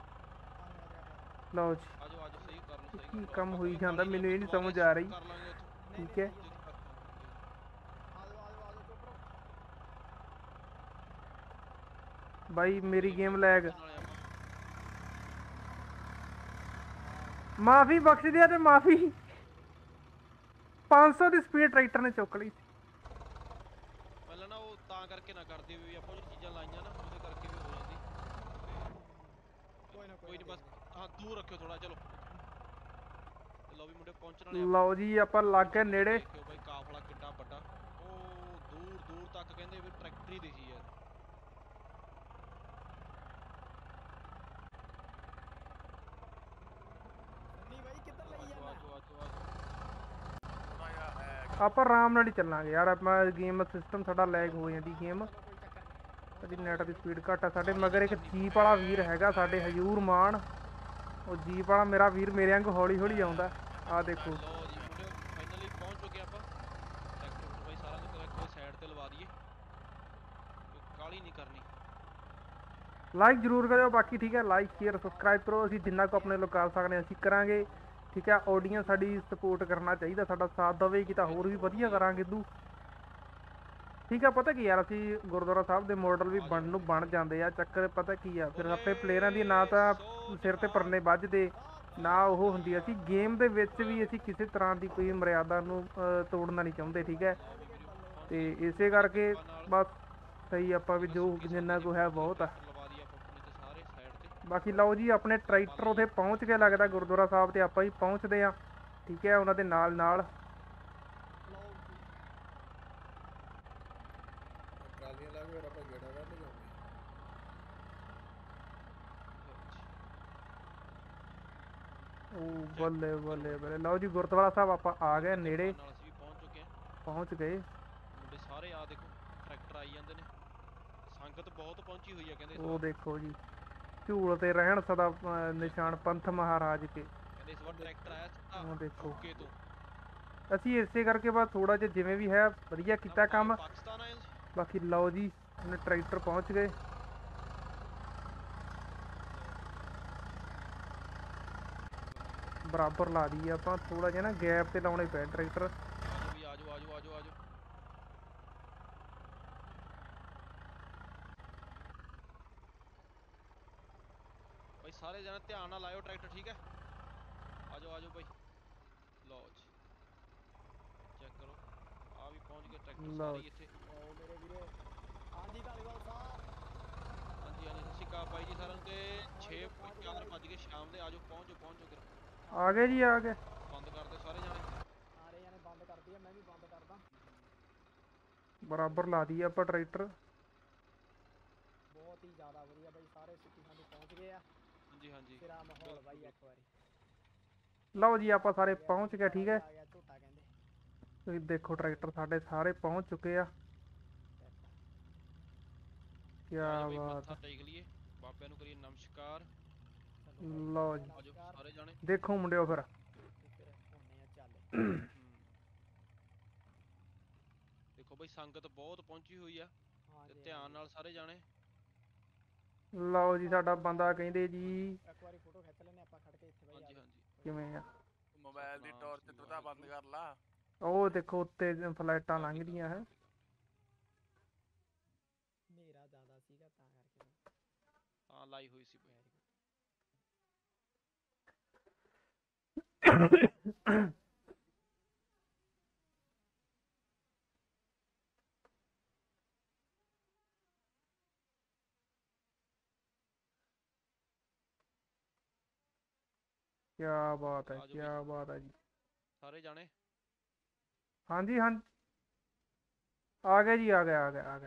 ਲਓ ਜੀ ਆਜੋ ਆਜੋ ਸਹੀ ਕਰ ਲਓ ਸਹੀ ਕੀ ਕਰ ਕੰਮ ਲਓ। ਹੋਈ ਆਪਾਂ ਜਾਂਦਾ, ਪਾਣੀ ਮੈਨੂੰ ਇਹ ਨਹੀਂ ਦੁਬਾਰੇ ਸਮਝ ਆ ਰਹੀ। ਕਰ ਲਾਂਗੇ ਉੱਥੋਂ। ਠੀਕ ਹੈ ਆਜੋ ਆਜੋ ਆਜੋ ਚੋਪਰੋ। ਬਾਈ ਮੇਰੀ ਗੇਮ ਲੈਗ ਨਾਲੇ ਆਪਾਂ ਮਾਫੀ ਬਖਸ਼ ਦਿਆ ਤੇ ਮਾਫੀ। ਪੰਜ ਸੌ ਦੀ ਸਪੀਡ ਟਰੈਕਟਰ ਨੇ ਚੁੱਕ ਲਈ ਸੀ। ਪਹਿਲਾਂ ਨਾ ਉਹ ਤਾਂ ਕਰਕੇ ਨਾ ਕਰਦੇ ਵੀ ਆਪਾਂ ਜਿਹੜੀ ਚੀਜ਼ਾਂ ਲਾਈਆਂ ਨਾ ਉਹਦੇ ਕਰਕੇ ਵੀ ਹੋ ਜਾਂਦੀ। ਕੋਈ ਨਾ ਕੋਈ ਨਹੀਂ ਬਸ ਹਾਂ ਦੂਰ ਰੱਖਿਓ ਥੋੜਾ। ਚਲੋ ਤੇ ਲਓ ਵੀ ਮੁੰਡੇ ਪਹੁੰਚਣ ਵਾਲੇ ਆਪਾਂ। ਲਓ ਜੀ ਆਪਾਂ ਲੱਗ ਗਏ ਨੇੜੇ। ਦੇਖਿਓ ਬਾਈ ਕਾਫਲਾ ਕਿੱਡਾ ਵੱਡਾ। ਉਹ ਦੂਰ ਦੂਰ ਤੱਕ ਕਹਿੰਦੇ ਵੀ ਟਰੈਕਟਰ ਹੀ ਦਿਖੀ ਯਾਰ। ਨਹੀਂ ਬਾਈ ਕਿੱਧਰ ਲਈ ਆਜੋ ਜਾਂਦਾ? ਆਜੋ ਆਜੋ ਆਜੋ। ਥੋੜਾ ਜਿਹਾ ਹੈ ਆਪਾਂ ਆਰਾਮ ਨਾਲ ਹੀ ਚੱਲਾਂਗੇ ਯਾਰ। ਆਪਾਂ ਗੇਮ ਸਿਸਟਮ ਸਾਡਾ ਲੈਗ ਹੋ ਜਾਂਦੀ ਗੇਮ। ਚਲੋ ਕੋਈ ਚੱਕਰ ਨਹੀਂ। ਸਾਡੀ ਨੈਟ ਦੀ ਸਪੀਡ ਘੱਟ ਆ। ਸਾਡੇ ਮਗਰ ਇੱਕ ਜੀਪ ਵਾਲਾ ਵੀਰ ਹੈਗਾ, ਸਾਡੇ ਹਜੂਰ ਮਾਨ। ਉਹ ਜੀਪ ਵਾਲਾ ਮੇਰਾ ਵੀਰ ਮੇਰੇ ਵਾਂਗ ਹੌਲੀ ਹੌਲੀ ਆਉਂਦਾ। ਆਹ ਦੇਖੋ ਲਓ ਜੀ ਮੁੰਡੇ ਫਾਈਨਲੀ ਪਹੁੰਚ ਚੁੱਕੇ ਆਪਾਂ। ਟਰੈਕਟਰ ਬਾਈ ਸਾਰਾ ਕੁਝ ਕੋਈ ਸਾਈਡ ਤੇ ਲਵਾ ਦਈਏ, ਕੋਈ ਕਾਹਲੀ ਨਹੀਂ ਕਰਨੀ। ਲਾਈਕ ਜ਼ਰੂਰ ਕਰਿਓ। ਬਾਕੀ ਠੀਕ ਹੈ ਲਾਈਕ ਸ਼ੇਅਰ ਸਬਸਕ੍ਰਾਈਬ ਕਰੋ। ਅਸੀਂ ਜਿੰਨਾ ਕੁ ਆਪਣੇ ਲੋਕ ਕਰ ਸਕਦੇ ਅਸੀਂ ਕਰਾਂਗੇ। ਠੀਕ ਹੈ ਆਡੀਅנס ਸਾਡੀ ਸਪੋਰਟ ਕਰਨਾ ਚਾਹੀਦਾ, ਸਾਡਾ ਸਾਥ ਦੇਵੇਗੀ ਤਾਂ ਹੋਰ ਵੀ ਵਧੀਆ ਕਰਾਂਗੇ ਦੂ। ਠੀਕ ਆ ਪਤਾ ਕੀ ਯਾਰ ਅਸੀਂ ਗੁਰਦੁਆਰਾ ਸਾਹਿਬ ਦੇ ਮਾਡਲ ਵੀ ਬਣ ਨੂੰ ਬਣ ਜਾਂਦੇ ਆ। ਚੱਕਰ ਪਤਾ ਕੀ ਆ ਫਿਰ ਆਪਣੇ ਪਲੇਅਰਾਂ ਦੀ ਨਾ ਤਾਂ ਸਿਰ ਤੇ ਪਰਨੇ ਵੱਜਦੇ ਨਾ ਉਹ ਹੁੰਦੀ। ਅਸੀਂ ਗੇਮ ਦੇ ਵਿੱਚ ਵੀ ਅਸੀਂ ਕਿਸੇ ਤਰ੍ਹਾਂ ਦੀ ਕੋਈ ਮਰਿਆਦਾ ਨੂੰ ਅ, ਤੋੜਨਾ ਨਹੀਂ ਚਾਹੁੰਦੇ। ਠੀਕ ਹੈ ਲਓ ਵੀ ਵੀਡੀਓ ਪਹੁੰਚ ਤੇ ਚੁੱਕੇ ਇਸੇ ਕਰਕੇ ਨਾਲ। ਬਸ ਸਹੀ ਆਪਾਂ ਵੀ ਜੋ ਸੁੱਕੀ ਜਿੰਨਾ ਸੰਗਤ ਕੁ ਹੈ ਬਹੁਤ ਆ। ਟਰੈਕਟਰ ਲਵਾ ਦਈਏ ਆਪਾਂ ਆਪਣੇ ਤੇ ਸਾਰੇ ਸਾਈਡ ਤੇ। ਬਾਕੀ ਲਓ ਜੀ ਆਪਣੇ ਟਰੈਕਟਰ ਉੱਥੇ ਪਹੁੰਚ ਕੇ ਲੱਗਦਾ ਗੁਰਦੁਆਰਾ ਸਾਹਿਬ ਤੇ ਆਪਾਂ ਹੀ ਪਹੁੰਚਦੇ ਆ। ਠੀਕ ਹੈ ਉਹਨਾਂ ਦੇ ਨਾਲ ਨਾਲ ਲਓ ਜੀ ਟਰਾਲੀਆਂ ਲਾ ਕੇ ਫਿਰ ਆਪਾਂ ਗੇੜਾ ਕੱਢ ਜਾਵਾਂਗੇ। ਉਹ ਬੱਲੇ ਬੱਲੇ ਬੱਲੇ। ਲਓ ਜੀ ਗੁਰਦੁਆਰਾ ਸਾਹਿਬ ਆਪਾਂ ਆ ਗਏ ਨੇੜੇ ਨਾਲ ਅਸੀਂ ਵੀ ਪਹੁੰਚ ਚੁੱਕੇ ਹਾਂ। ਪਹੁੰਚ ਗਏ। ਮੁੰਡੇ ਸਾਰੇ ਆ ਦੇਖੋ ਟਰੈਕਟਰ ਆਈ ਜਾਂਦੇ ਨੇ। ਸੰਗਤ ਬਹੁਤ ਪਹੁੰਚੀ ਹੋਈ ਆ ਕਹਿੰਦੇ ਇਸ ਉਹ ਵਾਰ। ਦੇਖੋ ਜੀ ਝੂਲ ਤੇ ਰਹਿਣ ਸਦਾ ਅਹ, ਨਿਸ਼ਾਨ ਪੰਥ ਮਹਾਰਾਜ ਕੇ। ਕਹਿੰਦੇ ਇਸ ਵਾਰ ਟਰੈਕਟਰ ਆਇਆ ਸਿੱਧਾ ਉਹ ਦੇਖੋ ਯੂਕੇ ਤੋਂ। ਅਸੀਂ ਇਸੇ ਕਰਕੇ ਬਸ ਥੋੜਾ ਜਿਹਾ ਜਿਵੇਂ ਵੀ ਹੈ ਵਧੀਆ ਕੀਤਾ ਆਪਾਂ ਕੰਮ। ਪਾਕਿਸਤਾਨ ਆਏ ਸੀ। ਬਾਕੀ ਲਓ ਜੀ ਹੁਣ ਟਰੈਕਟਰ ਪਹੁੰਚ ਗਏ। ਬਰਾਬਰ ਲਾ ਦਈਏ ਆਪਾਂ, ਥੋੜਾ ਜਿਹਾ ਨਾ ਗੈਪ ਤੇ ਲਾਉਣੇ ਪਏ ਟਰੈਕਟਰ। ਆਜੋ ਵੀ ਆਜੋ ਆਜੋ ਆਜੋ ਆਜੋ। ਬਾਈ ਸਾਰੇ ਜਣੇ ਧਿਆਨ ਨਾਲ ਲਾਇਓ ਟਰੈਕਟਰ, ਠੀਕ ਹੈ। ਆਜੋ ਆਜੋ ਬਾਈ। ਲਓ ਜੀ ਚੈੱਕ ਕਰੋ, ਆ ਵੀ ਪਹੁੰਚ ਗਏ ਟਰੈਕਟਰ ਲਓ ਸਾਰੇ ਹੀ ਜੀ। ਇੱਥੇ। ਲਓ ਮੇਰੇ ਵੀਰੇ, ਹਾਂਜੀ ਧਾਲੀਵਾਲ ਸਾਹਿਬ। ਹਾਂਜੀ ਹਾਂਜੀ ਸਤਿ ਸ਼੍ਰੀ ਅਕਾਲ ਬਾਈ ਜੀ ਸਾਰਿਆਂ ਨੂੰ। ਤੇ ਛੇ ਚਾਰ ਵੱਜ ਗਏ ਸ਼ਾਮ ਦੇ। ਆਜੋ ਪਹੁੰਚੋ ਪਹੁੰਚੋ ਕਿਰ ਆ ਗਏ ਜੀ ਆ ਗਏ। ਬੰਦ ਕਰਦੇ ਸਾਰੇ ਜਾਣੇ। ਸਾਰੇ ਜਾਣੇ ਬੰਦ ਕਰਦੀ ਆ, ਮੈਂ ਵੀ ਬੰਦ ਕਰਦਾ। ਬਰਾਬਰ ਲਾ ਦਈਏ ਆਪਾਂ ਟਰੈਕਟਰ। ਬਹੁਤ ਹੀ ਜ਼ਿਆਦਾ ਵਧੀਆ ਬਾਈ, ਸਾਰੇ ਸਿੱਖੀ ਸਾਡੀ ਪਹੁੰਚ ਗਏ ਆ। ਹਾਂਜੀ ਹਾਂਜੀ ਸਿਰਾ ਮਾਹੌਲ ਬਿਲਕੁਲ ਬਾਈ ਇੱਕ ਬਿਲਕੁਲ। ਵਾਰੀ। ਲਓ ਜੀ ਆਪਾਂ ਸਾਰੇ ਪਹੁੰਚ ਗਏ, ਠੀਕ ਹੈ। ਆ ਗਿਆ ਝੋਟਾ ਕਹਿੰਦੇ। ਤੁਸੀਂ ਦੇਖੋ ਟਰੈਕਟਰ ਸਾਡੇ ਸਾਰੇ ਪਹੁੰਚ ਚੁੱਕੇ ਆ। ਕੀ ਆਜੋ ਬਾਈ ਬਾਤ ਮੱਥਾ ਹੈ। ਟੇਕ ਲਈਏ, ਬਾਬਿਆਂ ਨੂੰ ਕਰੀਏ ਨਮਸਕਾਰ। ਲਓ ਜੀ ਆਜੋ ਸਾਰੇ ਜਾਣੇ। ਦੇਖੋ ਮੁੰਡਿਓ ਫਿਰ। ਫਿਰ ਹੁੰਨੇ ਆ ਚੱਲ। ਹੂੰ। ਦੇਖੋ ਬਾਈ ਸੰਗਤ ਬਹੁਤ ਪਹੁੰਚੀ ਹੋਈ ਆ ਤੇ ਧਿਆਨ ਨਾਲ ਸਾਰੇ ਜਾਣੇ। ਲਓ ਜੀ ਸਾਡਾ ਬੰਦਾ ਕਹਿੰਦੇ ਜੀ ਇੱਕ ਵਾਰੀ ਫੋਟੋ ਖਿੱਚ ਲੈਨੇ ਆਪਾਂ ਖੜ ਕੇ ਇੱਥੇ ਬਾਈ। ਹਾਂਜੀ ਹਾਂਜੀ। ਕਿਵੇਂ ਆ। ਮੋਬਾਈਲ ਦੀ ਸਤਿਨਾਮ ਟਾਰਚ ਸ੍ਰੀ ਤੋਂ ਤਾਂ ਬੰਦ ਵਾਹਿਗੁਰੂ। ਕਰ ਲਾ। ਉਹ ਦੇਖੋ ਉੱਤੇ ਫਲਾਈਟਾਂ ਕਰ ਲਈ, ਕਰ ਲੰਘਦੀਆਂ ਲਈ, ਹੈ। ਕਰ ਲਈ, ਕਰ ਲਈ। ਹਨੇਰਾ ਜ਼ਿਆਦਾ ਸੀਗਾ ਤਾਂ ਕਰਕੇ। ਹਾਂ ਲਾਈ ਹੋਈ ਸੀ ਬਾਈ। ਕੀ ਬਾਤ ਹੈ, ਆਜੋ ਕੀ ਬਾਈ ਬਾਤ ਹੈ ਜੀ। ਸਾਰੇ ਜਾਣੇ। ਹਾਂਜੀ ਹਾਂ ਆ ਗਏ ਜੀ, ਆ ਗਏ ਆ ਗਏ ਆ ਗਏ।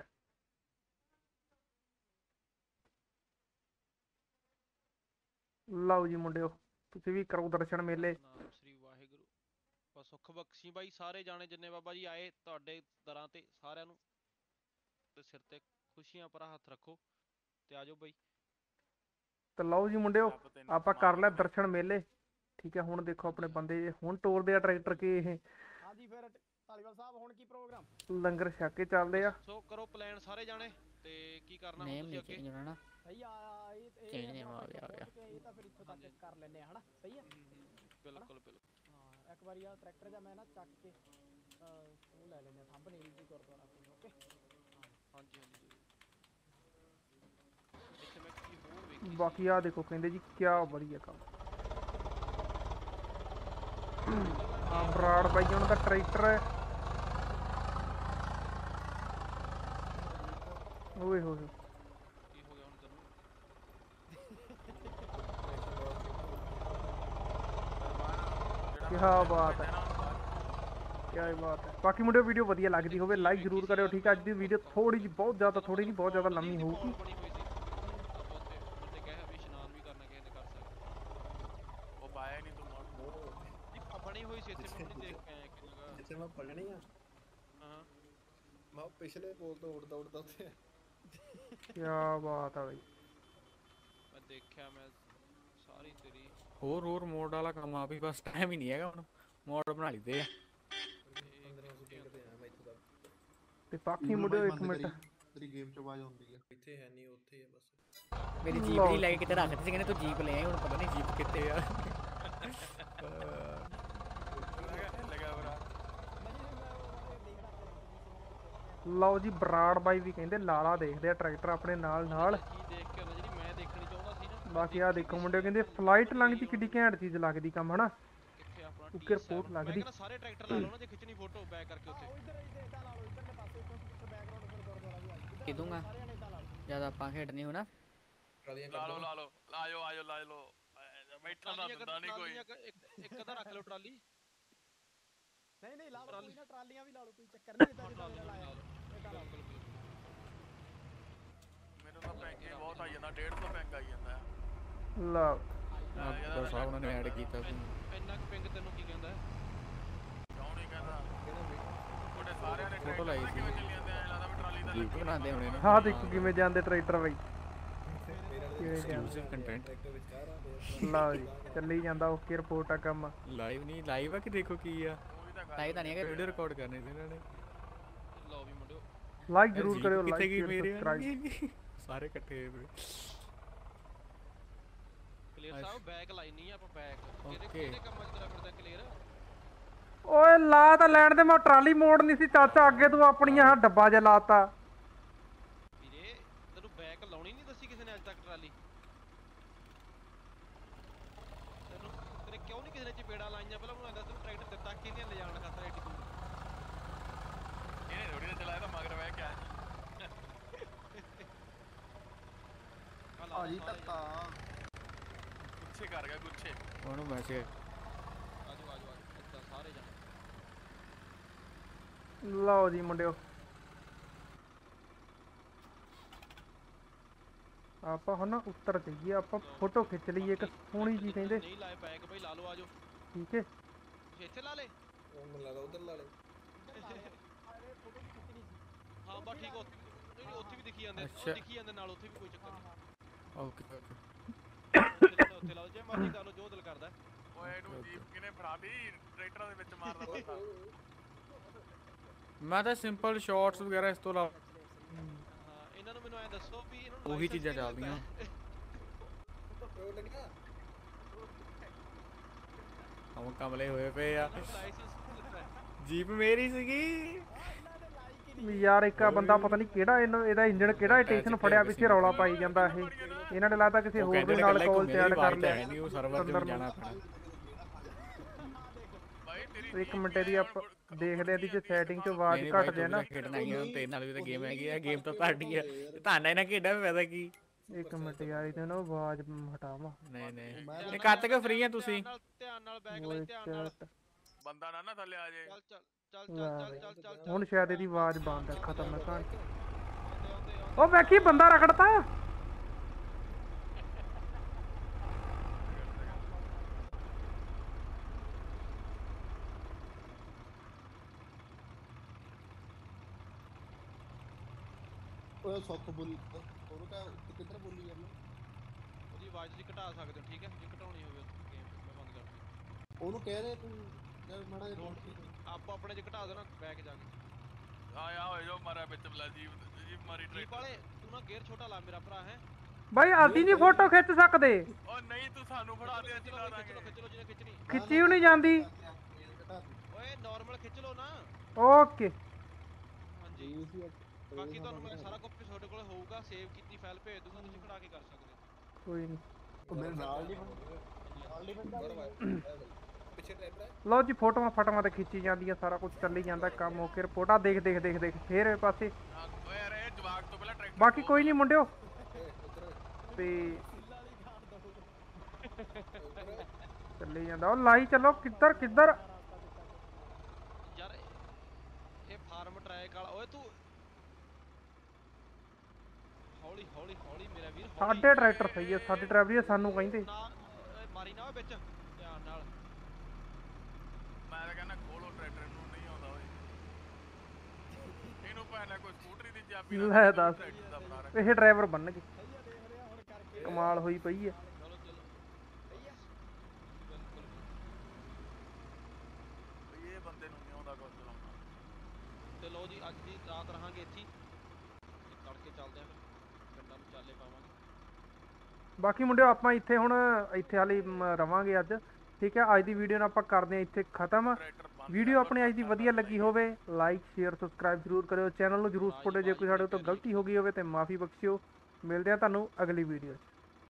ਲਓ ਜੀ ਮੁੰਡਿਓ ਤੁਸੀਂ ਵੀ ਕਰੋ ਦਰਸ਼ਨ ਮੇਲੇ। ਸਤਿਨਾਮ ਸ੍ਰੀ ਵਾਹਿਗੁਰੂ। ਬਸ ਸੁੱਖ ਬਖਸ਼ੀ ਬਾਈ ਸਾਰੇ ਜਾਣੇ ਜਿੰਨੇ ਬਾਬਾ ਜੀ ਆਏ ਤੁਹਾਡੇ ਦਰਾਂ ਤੇ ਸਾਰਿਆਂ ਨੂੰ ਤੇ ਸਿਰ ਤੇ ਖੁਸ਼ੀਆਂ ਭਰਾ ਹੱਥ ਰੱਖੋ ਤੇ ਆਜੋ ਬਾਈ। ਤੇ ਲਓ ਜੀ ਮੁੰਡਿਓ ਰੱਬ ਤੈਨੂੰ ਆਪਾਂ ਕਰ ਕਮਾਲ ਲਿਆ ਦੇਵੇ। ਦਰਸ਼ਨ ਮੇਲੇ, ਠੀਕ ਹੈ। ਹੁਣ ਦੇਖੋ ਆਪਣੇ ਹਾਂਜੀ ਬੰਦੇ ਹੁਣ ਤੋਰਦੇ ਆ ਟਰੈਕਟਰ ਕੇ ਇਹ ਹਾਂਜੀ ਫਿਰ ਧਾਲੀਵਾਲ ਸਾਹਿਬ ਹੁਣ ਕੀ ਪ੍ਰੋਗਰਾਮ? ਲੰਗਰ ਛਕ ਕੇ ਚੱਲਦੇ ਆ। ਦੱਸੋ ਕਰੋ ਪਲਾਨ ਸਾਰੇ ਜਾਣੇ ਤੇ ਕੀ ਕਰਨਾ ਹੁਣ ਨੇਮ ਤੁਸੀਂ ਨਹੀਂ ਅੱਗੇ। ਚੇਂਜ ਹੋਣਾ ਨਾ। ਸਹੀ ਆ ਇਹ ਚੇਂਜ ਇਹ ਨੇਮ ਆਪਣਾ ਆ ਗਿਆ, ਆ ਪਹੁੰਚ ਗਿਆ। ਚੁੱਕੇ ਆ, ਇਹ ਤਾਂ ਫਿਰ ਇੱਥੋਂ ਤੱਕ ਹਾਂਜੀ। ਕਰ ਲੈਨੇ ਆ ਹਨਾ। ਸਹੀ ਆ। ਬਿਲਕੁਲ ਬਿਲਕੁਲ। ਹਾਂ ਇੱਕ ਵਾਰੀ ਆ ਟਰੈਕਟਰ ਜਾਂ ਮੈਂ ਨਾ ਚੱਕ ਕੇ ਅਹ ਉਹ ਲੈ ਲੈਨੇ ਆ ਥੰਬ ਨੀਲ ਜੀ ਗੁਰਦੁਆਰਾ ਕੋਲ। ਓਕੇ ਹਾਂਜੀ ਹਾਂਜੀ ਜ਼ਰੂਰ। ਇੱਥੇ ਮੈਂ ਕੀ ਹੋਰ ਵੇਖੀ ਬਾਕੀ ਆ ਦੇਖੋ ਕਹਿੰਦੇ ਜੀ ਕੀ ਵਧੀਆ ਕੰਮ ਆ ਬਰਾੜ ਬਾਈ ਉਹਨਾਂ ਦਾ ਟਰੈਕਟਰ ਹੈ। ਓਏ ਹੋਏ ਹੋਏ ਕੀ ਹੋ ਗਿਆ ਹੁਣ ਤੈਨੂੰ। ਕੀ ਬਾਤ ਹੈ, ਕੀ ਬਾਤ ਹੈ। ਬਾਕੀ ਮੁੰਡਿਓ ਵੀਡੀਓ ਵਧੀਆ ਲੱਗਦੀ ਹੋਵੇ ਲਾਈਕ ਜ਼ਰੂਰ ਕਰਿਓ, ਠੀਕ ਹੈ। ਅੱਜ ਦੀ ਵੀਡੀਓ ਥੋੜੀ ਜਿਹੀ ਬਹੁਤ ਜ਼ਿਆਦਾ ਥੋੜੀ ਨਹੀਂ ਬਹੁਤ ਜ਼ਿਆਦਾ ਲੰਮੀ ਹੋਊਗੀ। ਬਣੀ ਹੋਈ ਸੀ ਆਪਾਂ ਉੱਥੇ ਬੰਦੇ ਕਹੇ ਵੀ ਇਸ਼ਨਾਨ ਵੀ ਕਰਨਾ ਕਿਸੇ ਨੇ ਕਰ ਸਕਦਾ। ਉਹ ਪਾਇਆ ਨਹੀਂ ਤੂੰ ਮੋੜ। ਨਹੀਂ ਬਣੀ ਹੋਈ ਸੀ ਇੱਥੇ ਮੈਂ ਹੁਣੀ ਦੇਖ ਕੇ ਆਇਆ ਕਿ ਜਗ੍ਹਾ। ਜਿੱਥੇ ਮੈਂ ਪੜ੍ਹਨੀ ਆ ਹਾਂ ਮੈਂ ਪਿਛਲੇ ਪੋਲ ਤੋਂ ਉੜਦਾ ਉੜਦਾ ਉੱਥੇ। ਕੀ ਬਾਤ ਹੈ ਬਾਈ। ਮੈਂ ਦੇਖਿਆ ਮੈਂ ਸਾਰੀ ਤੇਰੀ ਹੋਰ ਹੋਰ ਮੋਡ ਵਾਲਾ ਕੰਮ ਆ ਵੀ ਬਸ ਟਾਈਮ ਹੀ ਨਹੀਂ ਹੈਗਾ ਹੁਣ। ਮੋਡ ਬਣਾ ਲਈਦੇ ਆ। ਪੰਦਰਾਂ ਸੌ ਪਿੰਗ ਤੇ ਆਇਆ ਮੈਂ ਇੱਥੇ ਤੱਕ। ਤੇ ਬਾਕੀ ਮੁੰਡਿਓ ਇੱਕ ਮਿੰਟ ਤੇਰੀ ਗੇਮ ਚ ਆਵਾਜ਼ ਆਉਂਦੀ ਆ। ਇੱਥੇ ਹੈ ਨਹੀਂ ਉੱਥੇ ਆ ਬਸ। ਮੇਰੀ ਜੀਪ ਲਓ ਨਹੀਂ ਲੈ ਕੇ ਕਿਤੇ ਰੱਖਦੀ ਸੀ, ਕਹਿੰਦੇ ਤੂੰ ਜੀਪ ਲੈ ਆਈ, ਹੁਣ ਪਤਾ ਨਹੀਂ ਜੀਪ ਕਿੱਥੇ ਆ। ਲਗਾ ਬਰਾ। ਲਓ ਜੀ ਬਰਾੜ ਬਾਈ ਵੀ ਕਹਿੰਦੇ ਲਾਲਾ ਦੇਖਦੇ ਆ ਟਰੈਕਟਰ ਆਪਣੇ ਨਾਲ ਨਾਲ। ਚੀਜ਼ ਦੇਖ ਕੇ ਆਉਂਦਾ ਜਿਹੜੀ ਮੈਂ ਦੇਖਣੀ ਚਾਹੁੰਦਾ ਸੀ ਨਾ। ਬਾਕੀ ਆ ਦੇਖੋ ਮੁੰਡੇ ਕਹਿੰਦੇ ਫਲਾਈਟ ਲੰਘਦੀ ਕਿੱਡੀ ਘੈਂਟ ਚੀਜ਼ ਲੱਗਦੀ ਕੰਮ ਹਨਾ। ਕਿੱਥੇ ਆਪਣਾ ਉੱਕੇ ਟੀ ਰਿਪੋਰਟ ਸੈਵਨ ਮੈਂ ਲੱਗਦੀ। ਕਹਿੰਦਾ ਸਾਰੇ ਟਰੈਕਟਰ ਲਾ ਲਓ ਨਾ ਜੇ ਖਿੱਚਣੀ ਫੋਟੋ ਬੈਕ ਕਰਕੇ ਉੱਥੇ। ਇੱਧਰ ਇਦਾਂ ਲਾ ਲਓ ਇੱਧਰਲੇ ਪਾਸੇ ਕਿਉਂਕਿ ਪਿੱਛੇ ਬੈਕਗ੍ਰਾਉਂਡ ਫਿਰ ਗੁਰਦੁਆਰਾ ਵੀ ਆ ਜਾਊਗਾ। ਕਿਦੂੰਗਾ ਸਾਰਿਆਂ ਨੇ ਇਦਾਂ ਲਾ ਲਓ। ਜਦ ਆਪਾਂ ਖੇਡਣੀ ਹੋਣਾ। ਲਾ ਲਓ ਲਾ ਲਓ ਲਾਇਓ ਆਇਓ ਲਾ ਲਓ। ਬੈਠਾ ਨਾ ਦਿੰਦਾ ਨਹੀਂ ਕੋਈ। ਇੱਕ ਅੱਧਾ ਰੱਖ ਲਓ ਟਰਾਲੀ। ਨਹੀਂ ਨਹੀਂ ਲਾ ਲਓ ਕੋਈ ਨਾ, ਟਰਾਲੀਆਂ ਵੀ ਲਾ ਲਓ ਕੋਈ ਚੱਕਰ ਨਹੀਂ। ਇਦਾਂ ਜਿੱਦਾਂ ਮੇਰਾ ਲਾਇਆ ਇਦਾਂ ਲਾ ਲਓ। ਮੈਨੂੰ ਤਾਂ ਪੈਂਕ ਹੀ ਬਹੁਤ ਆਈ ਜਾਂਦਾ, ਡੇਢ ਸੌ ਪੈਂਕ ਆਈ ਜਾਂਦਾ। ਲਓ ਬਸ ਸਾਹਿਬ ਉਹਨਾਂ ਨੇ ਐਡ ਕੀਤਾ ਸੀ। ਇੰਨਾ ਕੁ ਪਿੰਗ ਤੈਨੂੰ ਕੀ ਕਹਿੰਦਾ। ਕਿਉਂ ਨਹੀਂ ਕਹਿੰਦਾ। ਤੁਹਾਡੇ ਸਾਰਿਆਂ ਨੇ ਫੋਟੋ ਲਾਈ ਸੀ। ਕਿਵੇਂ ਚੱਲੀ ਜਾਂਦੇ ਐ ਲੱਗਦਾ ਵੀ ਟਰਾਲੀ ਦਾ ਜੀਪ ਬਣਾਉਂਦੇ ਹੋਣੇ ਨੇ ਹਾਂ ਦੇਖੋ ਕਿਵੇਂ ਜਾਂਦੇ ਟਰੈਕਟਰ ਬਾਈ ਕਿਵੇਂ ਜਾਂਦੇ ਐਕਸਕਲੂਸਿਵ ਕੰਟੈਂਟ ਲਓ ਜੀ ਚੱਲੀ ਜਾਂਦਾ ਓਕੇ ਰਿਪੋਰਟ ਆ ਕੰਮ ਲਾਈਵ ਨਹੀਂ ਲਾਈਵ ਆ ਕਿ ਦੇਖੋ ਕੀ ਆ ਲਾਈਵ ਤਾਂ ਨਹੀਂ ਹੈਗਾ ਵੀਡੀਓ ਰਿਕਾਰਡ ਕਰਨੀ ਸੀ ਇਹਨਾਂ ਨੇ ਲਓ ਵੀ ਮੁੰਡਿਓ ਲਾਈਕ ਯਾਰ ਜ਼ਰੂਰ ਜੀਪ ਕਰਿਓ ਕਿੱਥੇ ਗਈ ਲਾਈਕ ਮੇਰੇ ਸਬਸਕ੍ਰਾਈਬ ਸਾਰੇ ਇਕੱਠੇ ਹੋਏ ਕਲੀਅਰ ਸਾਹਿਬ ਬੈਕ ਲਾਈਨੀ ਆ ਆਪਾਂ ਬੈਕ ਕਿਹਦੇ Okay. ਕਿਹਦੇ ਕੰਮਾਂ 'ਚ ਤੇਰਾ ਫਿਰਦਾ ਕਲੀਅਰ ਓਏ ਲਾ ਤਾਂ ਲੈਣ ਦੇ ਮੈਂ ਟਰਾਲੀ ਮੋੜ ਨਹੀਂ ਸੀ ਚਾਚਾ ਅੱਗੇ ਤੂੰ ਆਪਣੀਆਂ ਆਹ ਡੱਬਾ ਜਿਹਾ ਲਾਤਾ ਵੀਰੇ ਤੈਨੂੰ ਬੈਕ ਲਾਉਣੀ ਨਹੀਂ ਦੱਸੀ ਕਿਸੇ ਨੇ ਅੱਜ ਤੱਕ ਟਰਾਲੀ ਤੈਨੂੰ ਤੇਰੇ ਕਿਉਂ ਨਹੀਂ ਕਿਸੇ ਨੇ ਚਪੇੜਾ ਲਾਈਆਂ ਪਹਿਲਾਂ ਮੈਨੂੰ ਐਂ ਦੱਸ ਤੈਨੂੰ ਟਰੈਕਟਰ ਦਿੱਤਾ ਕਿਹਨੇ ਲਿਜਾਣ ਖਾਤਰ ਐਡੀ ਦੂਰ ਇਹਨੇ ਥੋੜੀ ਜਿਹਾ ਚਲਾਇਆ ਤਾਂ ਮਗਰ ਬਹਿ ਕੇ ਆਇਆ ਆਹ ਲਾ ਭਾਜੀ ਲਓ ਸਾਰੇ ਧੱਕਾ ਗੁੱਛੇ ਕਰ ਗਿਆ ਗੁੱਛੇ ਉਹਨੂੰ ਮੈਸੇਜ ਆਜੋ ਆਜੋ ਆਜੋ ਇੱਦਾਂ ਸਾਰੇ ਜਾਣੇ ਲਓ ਜੀ ਮੁੰਡਿਓ ਆਪਾਂ ਹੁਣ ਉੱਤਰ ਜਾਈਏ ਆਪਾਂ ਫੋਟੋ ਖਿੱਚ ਲਈਏ ਇੱਕ ਸੋਹਣੀ ਜੀ ਕਹਿੰਦੇ ਨਹੀਂ ਲਾਏ ਬੈਕ ਬਈ ਲਾ ਲਓ ਆਜੋ ਠੀਕ ਹੈ ਤੁਸੀਂ ਇੱਥੇ ਲਾ ਲੇ ਹਾਂ ਬਸ ਠੀਕ ਆ, ਉੱਥੇ ਨਹੀਂ ਨਹੀਂ, ਉੱਥੇ ਵੀ ਦਿਖੀ ਜਾਂਦੇ ਅੱਛਾ। ਉਹ ਦਿਖੀ ਜਾਂਦੇ ਨਾਲ ਉੱਥੇ ਵੀ ਕੋਈ ਚੱਕਰ ਨਹੀਂ ਓਕੇ ਓਕੇ ਉੱਥੇ ਲਾਉਣਾ, ਉੱਥੇ ਲਾ ਲਓ ਜੇ ਮਰਜ਼ੀ ਕਰ ਲਓ ਜੋ ਦਿਲ ਕਰਦਾ ਓਏ ਇਹਨੂੰ ਜੀਪ ਕਿਨੇ ਫੜਾਤੀ ਟਰੈਕਟਰਾਂ ਦੇ ਵਿੱਚ ਮਾਰਦਾ ਬੰਦਾ ਮੈਂ ਤਾਂ ਸਿੰਪਲ ਸ਼ਾਰਟਸ ਵਗੈਰਾ ਇਸ ਤੋਂ ਇਲਾਵਾ ਹਾਂ ਇਹਨਾਂ ਨੂੰ ਮੈਨੂੰ ਐ ਦੱਸੋ ਵੀ ਇਹਨਾਂ ਨੂੰ ਉਹੀ license ਚੀਜ਼ਾਂ ਕਿਹਨੇ ਚੱਲਦੀਆਂ ਹਮ ਕਮਲੇ ਹੋਏ ਪਏ ਆ ਦਿੱਤਾ? ਲਾਇਸੈਂਸ ਕਿਹਨੇ ਦਿੱਤਾ ਹੈ? ਜੀਪ ਮੇਰੀ ਸੀਗੀ ਵੀ ਯਾਰ ਇੱਕ ਆ ਬੰਦਾ ਪਤਾ ਨਹੀਂ ਕਿਹੜਾ ਇਹਨੂੰ ਇਹਦਾ ਇੰਜਣ ਕਿਹੜਾ ਸਟੇਸ਼ਨ ਫੜਿਆ ਪਿੱਛੇ ਰੌਲਾ ਪਾਈ ਜਾਂਦਾ ਇਹ ਇਹਨਾਂ ਨੇ ਲੱਗਦਾ ਕਿਸੇ ਉਹ ਹੋਰ ਕਹਿੰਦੇ ਦੇ ਨੇ ਨਾਲ ਇਕੱਲਾ ਕਾਲ ਤੇ ਐਡ ਕਰ ਲਿਆ ਨਹੀਂ ਉਹ ਸਰਵਰ ਤੇ ਵੀ ਜਾਣਾ ਪੈਣਾ ਬਾਈ ਤੇਰੀ ਇੱਕ ਮਿੰਟ ਦੀ ਆਪਾਂ ਦੇਖਦੇ ਆ ਦੀ ਜੇ ਸੈਟਿੰਗ ਚ ਆਵਾਜ਼ ਨਹੀਂ ਘੱਟ ਭਾਈ ਜਾਏ ਨਾ ਤੂੰ ਖੇਡਣਾ ਹੀ ਆ ਤੇਰੇ ਨਾਲ ਵੀ ਤਾਂ ਗੇਮ ਹੈਗੀ ਆ ਗੇਮ ਤਾਂ ਤੁਹਾਡੀ ਆ ਤੁਹਾਨੂੰ ਇਹਨਾਂ ਖੇਡਾਂ ਵੀ ਫਾਇਦਾ ਕੀ ਇੱਕ ਮਿੰਟ ਯਾਰ ਇਹਨੂੰ ਨਾ ਆਵਾਜ਼ ਹਟਾਵਾਂ ਨਹੀਂ ਨਹੀਂ ਇਹ ਕਦ ਤੱਕ ਫ੍ਰੀ ਆ ਤੁਸੀਂ ਧਿਆਨ ਨਾਲ ਧਿਆਨ ਨਾਲ ਬੈਗ ਲਈ voice ਧਿਆਨ ਨਾਲ chat, ਬੰਦਾ ਨਾ ਨਾ ਥੱਲੇ ਆ ਜੇ ਚੱਲ ਚੱਲ ਚੱਲ ਚੱਲ ਚੱਲ ਚੱਲ ਚੱਲ ਹੁਣ ਸ਼ਾਇਦ ਇਹਦੀ ਆਵਾਜ਼ ਬੰਦ ਹੈ ਖਤਮ ਹੈ ਕਹਾਣੀ ਆਉਂਦੇ ਆਉਂਦੇ ਆਉਂਦੇ ਉਹ ਵੇਖੀ ਬੰਦਾ ਰਗੜਤਾ ਓਏ ਸੁੱਖ ਬੋਲੀ ਉਹਨੂੰ ਕਹ ਕਿੱਧਰ ਬੋਲੀ ਜਾਂਦਾ ਉਹਦੀ ਆਵਾਜ਼ ਤੁਸੀਂ ਘਟਾ ਸਕਦੇ ਹੋ ਠੀਕ ਹੈ ਜੇ ਘਟਾਉਣੀ ਹੋਵੇ ਗੇਮ ਮੈਂ ਬੰਦ ਕਰਤੀ ਉਹਨੂੰ ਕਹਿ ਰਹੇ ਤੂੰ ਯਾਰ ਮਾੜਾ ਜਿਹਾ ਆਪੋ ਆਪਣੇ ਚ ਘਟਾ ਦੇਣਾ ਬੈਕ ਜਾ ਕੇ ਆਇਆ ਹੋਏ ਜੋ ਮਾਰਿਆ ਵਿੱਚ ਬਲਾ ਜੀਪ ਜੀਪ ਮਾਰੀ ਜੀਪ ਟਰੈਕਟਰ ਵਾਲੇ ਤੂੰ ਨਾ ਗੇਅਰ ਛੋਟਾ ਲਾ ਮੇਰਾ ਭਰਾ ਹੈ ਬਾਈ ਅਸੀਂ ਨਹੀਂ ਫੋਟੋ ਖਿੱਚ ਸਕਦੇ ਓ ਨਹੀਂ ਤੂੰ ਸਾਨੂੰ ਫੜਾ ਦੇ ਅਸੀਂ ਖਿੱਚ ਲਾ ਲਓ ਖਿੱਚ ਲਓ ਦਾਂਗੇ ਖਿੱਚ ਲਓ ਜਿਹਨੇ ਖਿੱਚਣੀ ਖਿੱਚੀ ਵੀ ਨਹੀਂ ਜਾਂਦੀ ਓਏ ਨਾਰਮਲ ਖਿੱਚ ਲਓ ਨਾ ਓਕੇ ਹਾਂਜੀ ਬਾਕੀ ਤੁਹਾਨੂੰ ਮੈਂ ਸਾਰਾ ਕੁਝ ਤੁਹਾਡੇ ਕੋਲ ਹੋਊਗਾ ਸੇਵ ਕੀਤੀ ਫਾਈਲ ਭੇਜ ਦੂੰਗਾ ਤੁਸੀਂ ਕਢਾ ਕੇ ਕਰ ਸਕਦੇ ਹੋ ਕੋਈ ਨਹੀਂ ਉਹ ਮੇਰੇ ਨਾਲ ਨਹੀਂ ਨਾਲ ਨਹੀਂ ਬੰਦਾ ਲਓ ਜੀ ਫੋਟੋਆਂ ਫਟੋਆਂ ਤੇ ਖਿੱਚੀ ਜਾਂਦੀਆਂ ਸਾਰਾ ਕੁਝ ਚੱਲੀ ਜਾਂਦਾ ਕੰਮ ਓਕੇ ਰਿਪੋਰਟਾਂ ਦੇਖ ਦੇਖ ਦੇਖ ਦੇਖ ਫੇਰ ਇਹ ਪਾਸੇ ਹਾਂ, ਓਏ ਯਾਰ ਇਹ ਜਵਾਕ ਤੋਂ ਪਹਿਲਾਂ ਟਰੈਕਟਰ ਬਾਕੀ ਕੋਈ ਨਹੀਂ ਮੁੰਡਿਓ ਤੇ ਚੱਲੀ ਜਾਂਦਾ ਉਹ ਲਾਈ ਚੱਲੋ ਕਿੱਧਰ ਕਿੱਧਰ ਯਾਰ ਇਹ ਫਾਰਮ ਟਰੈਕ ਵਾਲਾ ਓਏ ਤੂੰ ਹੌਲੀ ਹੌਲੀ ਹੌਲੀ ਮੇਰਾ ਵੀਰ ਹੌਲੀ। ਸਾਡੇ ਟਰੈਕਟਰ ਸਹੀ ਹੈ ਸਾਡੇ ਡਰਾਈਵਰ ਸਾਨੂੰ ਕਹਿੰਦੇ ਨਾ ਓਏ ਮਾਰੀ ਨਾ ਓਏ ਵਿੱਚ ਧਿਆਨ ਨਾਲ ਮੈਂ ਤਾਂ ਕਹਿੰਦਾ ਖੋਲੋ ਟਰੈਕਟਰ ਨੂੰ ਨਹੀਂ ਆਉਂਦਾ ਓਏ ਇਹਨੂੰ ਪਹਿਲਾਂ ਕੋਈ ਸਕੂਟਰੀ ਦੀ ਚਾਬੀ ਨਾਲ ਲੈ ਦੱਸ ਟਰੈਕਟਰ ਦਾ ਬਣਾ ਰੱਖ ਇਹ ਡਰਾਈਵਰ ਬਣ ਗਏ ਕਮਾਲ ਹੋਈ ਪਈ ਹੈ ਚਲੋ ਚਲੋ ਸਹੀ ਆ ਬਿਲਕੁਲ ਬਈ ਇਹ ਬੰਦੇ ਨੂੰ ਨਹੀਂ ਆਉਂਦਾ ਕੁਝ ਚਲਾਉਣਾ ਤੇ ਲਓ ਜੀ ਅੱਜ ਦੀ ਰਾਤ ਰਹਾਂਗੇ ਇੱਥੇ ਹੀ ਤੇ ਤੜਕੇ ਚੱਲਦੇ ਆਂ ਫਿਰ ਪਿੰਡਾਂ ਨੂੰ ਚਾਲੇ ਪਾਵਾਂਗੇ ਬਾਕੀ ਮੁੰਡਿਓ ਆਪਾਂ ਇੱਥੇ ਹੁਣ ਇੱਥੇ ਹਾਲੀ ਰਵਾਂਗੇ ਅੱਜ ਠੀਕ ਹੈ ਅੱਜ ਦੀ ਵੀਡੀਓ ਨੂੰ ਆਪਾਂ ਕਰਦੇ ਹਾਂ ਇੱਥੇ ਖਤਮ ਟਰੈਕਟਰ ਬੰਦ ਵੀਡੀਓ ਆਪਣੀ ਅੱਜ ਦੀ ਵਧੀਆ ਲੱਗੀ ਹੋਵੇ ਲਾਈਕ ਸ਼ੇਅਰ ਸਬਸਕ੍ਰਾਈਬ ਜ਼ਰੂਰ ਕਰਿਓ ਚੈਨਲ ਨੂੰ ਜ਼ਰੂਰ ਸਪੋਰਟ ਜੇ ਕੋਈ ਸਾਡੇ ਤੋਂ ਗਲਤੀ ਹੋ ਗਈ ਹੋਵੇ ਤੇ ਮਾਫੀ ਬਖਸ਼ਿਓ ਮਿਲਦੇ ਆ ਤੁਹਾਨੂੰ ਅਗਲੀ ਵੀਡੀਓ 'ਚ